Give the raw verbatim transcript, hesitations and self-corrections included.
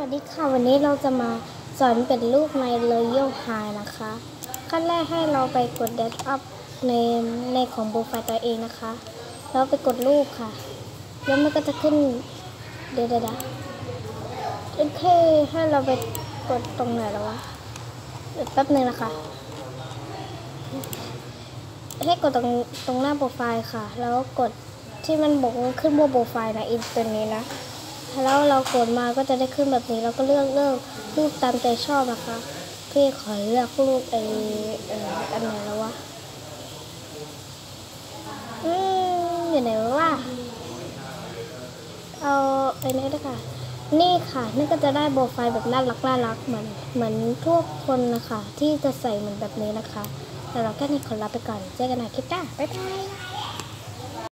วัสดีค่ะวันนี้เราจะมาสอนเป็นรูปใน Royal High นะคะขั้นแรกให้เราไปกด Date Up ในในของโปรไฟล์ตัวเองนะคะแล้วไปกดรูปค่ะแล้วมันก็จะขึ้นเดี๋ยวเดี๋ยวโอเคให้เราไปกดตรงไหนแล้ววะแป๊บนึงนะคะให้กดตรงตรงหน้าโปรไฟล์ค่ะแล้วกดที่มันบอกว่าขึ้นบนโปรไฟล์นะอีตัวนี้นะแล้วเรากดมาก็จะได้ขึ้นแบบนี้เราก็เลือกเลือกรูปตามใจชอบนะคะพี่ขอเลือกรูปไอเอ่ออันไหนแล้ววะอืมอยู่ไหนวะเอาไอ้นี้ด้วยค่ะนี่ค่ะนี่ก็จะได้โปรไฟล์แบบน่ารักน่ารักเหมือนเหมือนทุกคนนะคะที่จะใส่เหมือนแบบนี้นะคะแต่เราแค่นี้ขอลาไปก่อนเจอกันใหม่คลิปหน้าบ๊ายบาย